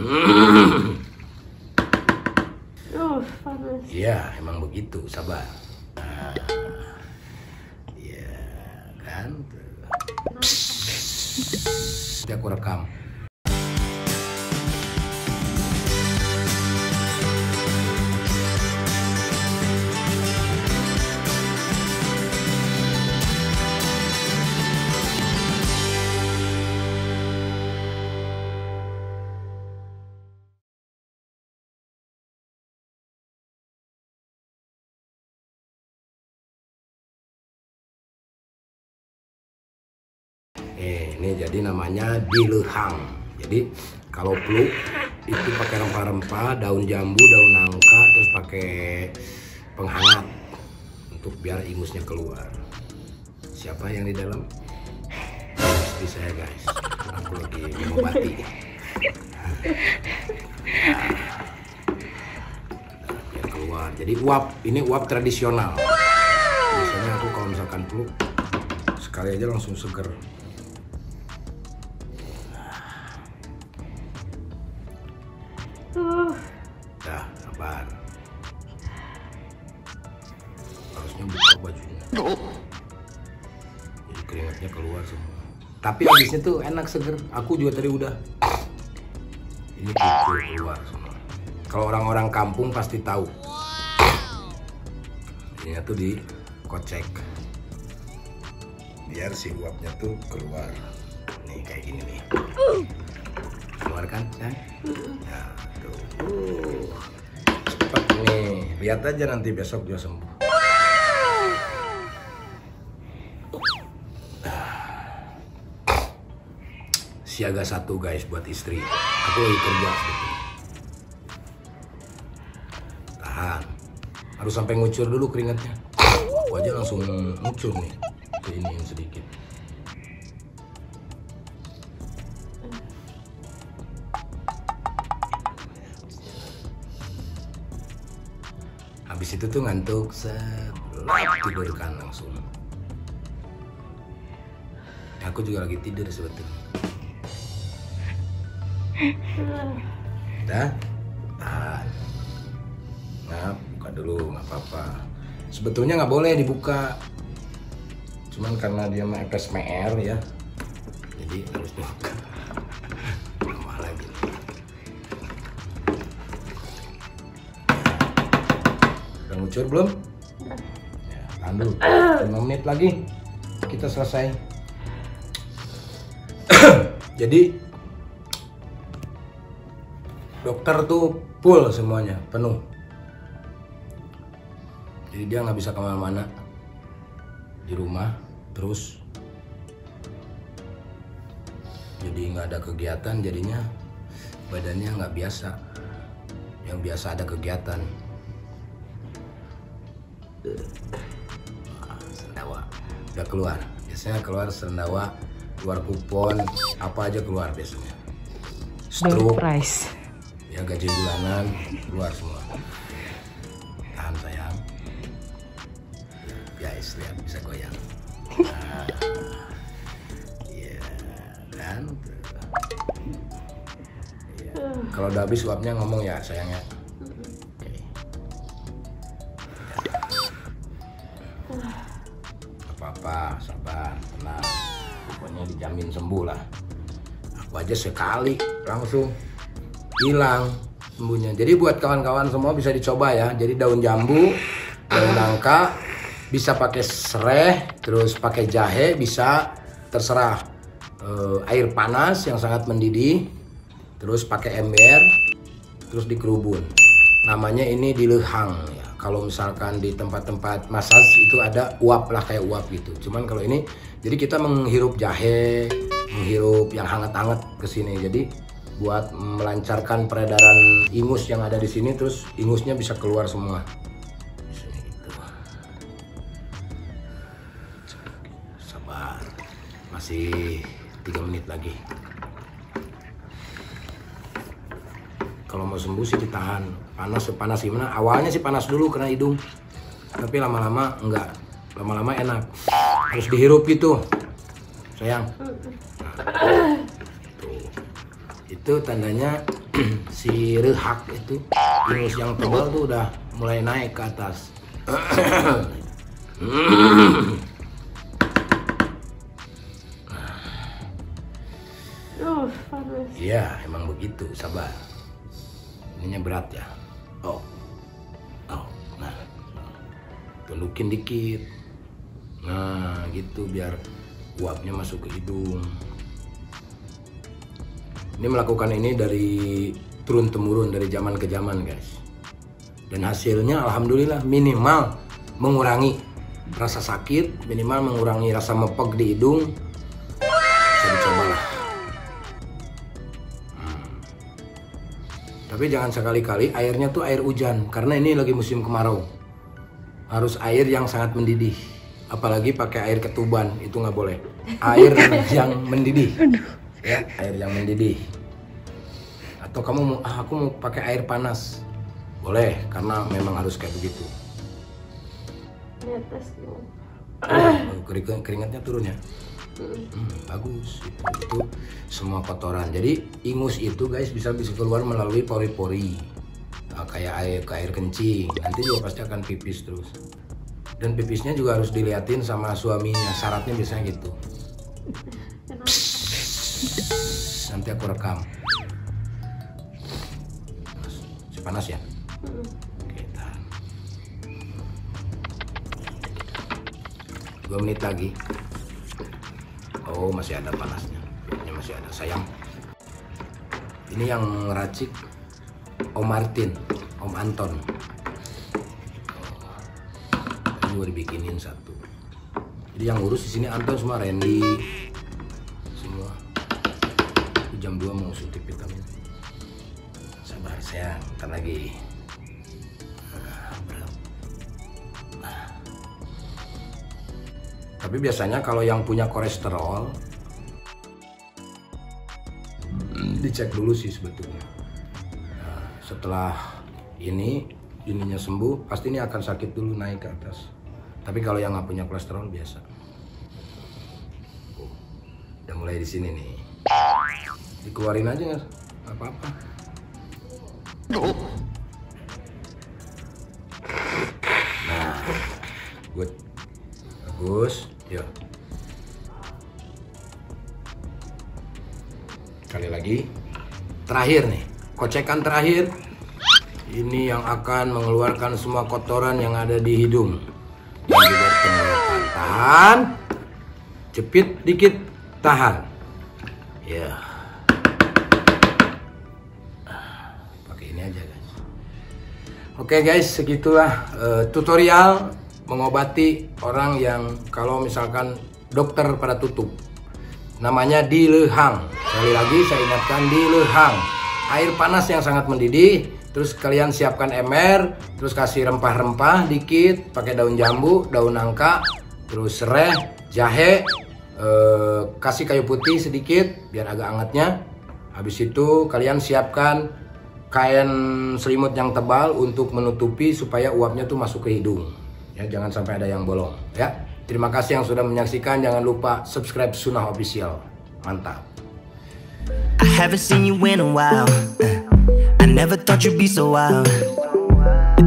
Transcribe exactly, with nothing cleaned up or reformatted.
Uh, panas. Iya, emang begitu, sabar. Nah, iya kan. Nanti aku rekam. Eh, ini jadi namanya dilehang. Jadi kalau flu itu pakai rempah-rempah, daun jambu, daun nangka, terus pakai penghangat untuk biar ingusnya keluar. Siapa yang di dalam? Istri saya, guys. Aku lagi mengobati. Biar keluar. Jadi uap, ini uap tradisional. Biasanya aku kalau misalkan flu sekali aja langsung seger. Uh. Dah, sabar. Harusnya buka bajunya. Jadi keringatnya keluar semua. Tapi habisnya tuh enak seger. Aku juga tadi udah. Ini kukur keluar semua. Kalau orang-orang kampung pasti tahu. Ini tuh dikocek. Biar si uapnya tuh keluar. Nih kayak gini nih. Keluar kan? Kan? Nah, tuh. Uh, cepet nih. Lihat aja nanti besok dia sembuh. Siaga satu guys buat istri. Aku lagi kerja sebetulnya. Tahan. Harus sampai ngucur dulu keringatnya. Aku aja langsung ngucur nih. Keiniin sedikit. Habis itu tuh ngantuk, set, tidurkan langsung. Aku juga lagi tidur sebetulnya. Udah? Tahan. Nah, buka dulu, nggak apa-apa. Sebetulnya nggak boleh dibuka. Cuman karena dia mah epes mer ya. Jadi harus dibuka. Lama lagi. Udah ngucur belum? Ya, tahan dulu. lima menit lagi kita selesai. Jadi dokter tuh full semuanya, penuh. Jadi dia nggak bisa kemana-mana di rumah terus. Jadi nggak ada kegiatan, jadinya badannya nggak biasa. Yang biasa ada kegiatan. Nah, sendawa udah keluar. Biasanya keluar sendawa, keluar kupon, apa aja keluar biasanya. Stroke, price. Ya gaji bulanan keluar semua. Tahan sayang. Guys, lihat bisa goyang. Nah, ya kan. Ya. Kalau udah habis uapnya ngomong ya sayangnya. Oke. Apa-apa, sabar, tenang. Pokoknya dijamin sembuh lah. Aku aja sekali langsung hilang sembuhnya. Jadi buat kawan-kawan semua bisa dicoba ya. Jadi daun jambu, daun nangka, bisa pakai serai, terus pakai jahe, bisa terserah. E, air panas yang sangat mendidih, terus pakai ember, terus dikerubun. Namanya ini dilehang ya. Kalau misalkan di tempat-tempat massage itu ada uap lah, kayak uap gitu. Cuman kalau ini, jadi kita menghirup jahe, menghirup yang hangat-hangat ke sini. Jadi buat melancarkan peredaran ingus yang ada di sini, terus ingusnya bisa keluar semua. Di sini gitu. Sabar, masih tiga menit lagi. Kalau mau sembuh sih ditahan. Panas sepanas gimana? Awalnya sih panas dulu kena hidung, tapi lama-lama enggak. Lama-lama enak. Harus dihirup itu, sayang. Nah, itu tandanya si rehak itu, ingus yang tebal tuh udah mulai naik ke atas. Iya, emang begitu, sabar. Ininya berat ya. Oh, oh, nah, tundukin dikit. Nah, gitu biar uapnya masuk ke hidung. Ini melakukan ini dari turun temurun, dari zaman ke zaman, guys. Dan hasilnya alhamdulillah minimal mengurangi rasa sakit, minimal mengurangi rasa mepek di hidung. Bisa dicobalah. Hmm. Tapi jangan sekali-kali airnya tuh air hujan, karena ini lagi musim kemarau. Harus air yang sangat mendidih. Apalagi pakai air ketuban, itu nggak boleh. Air yang mendidih. Ya, air yang mendidih. Atau kamu mau, ah, aku mau pakai air panas, boleh, karena memang harus kayak begitu. Di atas Oh, keringat, keringatnya turun ya. Hmm, bagus. Itu, itu semua kotoran. Jadi ingus itu guys bisa bisa keluar melalui pori-pori. Nah, kayak air ke air kencing. Nanti juga pasti akan pipis terus. Dan pipisnya juga harus diliatin sama suaminya. Syaratnya biasanya gitu. Nanti aku rekam. Masih panas ya? Oke, tahan. Dua menit lagi. Oh, masih ada panasnya. Ini masih ada, sayang. Ini yang ngeracik Om Martin, Om Anton. Ini juga dibikinin satu. Jadi yang ngurus di sini Anton semua, Randy. Jam dua mau suntik vitamin. Sabar sayang, ntar lagi. Nah. Tapi biasanya kalau yang punya kolesterol dicek dulu sih sebetulnya. Nah, setelah ini ininya sembuh, pasti ini akan sakit dulu naik ke atas. Tapi kalau yang nggak punya kolesterol biasa. Oh, udah mulai di sini nih. Dikeluarin aja nggak apa-apa. Nah, good, bagus. Yuk, kali lagi. Terakhir nih, kocekan terakhir. Ini yang akan mengeluarkan semua kotoran yang ada di hidung. Dan juga tenggorokan. Tahan, jepit dikit, tahan. Ya. Yeah. Oke okay guys, segitulah uh, tutorial mengobati orang yang kalau misalkan dokter pada tutup. Namanya dilehang. Sekali lagi saya ingatkan, dilehang. Air panas yang sangat mendidih, terus kalian siapkan ember, terus kasih rempah-rempah dikit, pakai daun jambu, daun nangka, terus serai, jahe, uh, kasih kayu putih sedikit biar agak hangatnya. Habis itu kalian siapkan kain selimut yang tebal untuk menutupi supaya uapnya tuh masuk ke hidung. Ya, jangan sampai ada yang bolong. Ya, terima kasih yang sudah menyaksikan. Jangan lupa subscribe Sunnah Official. Mantap. I haven't seen you in a while. I never thought you'd be so wild.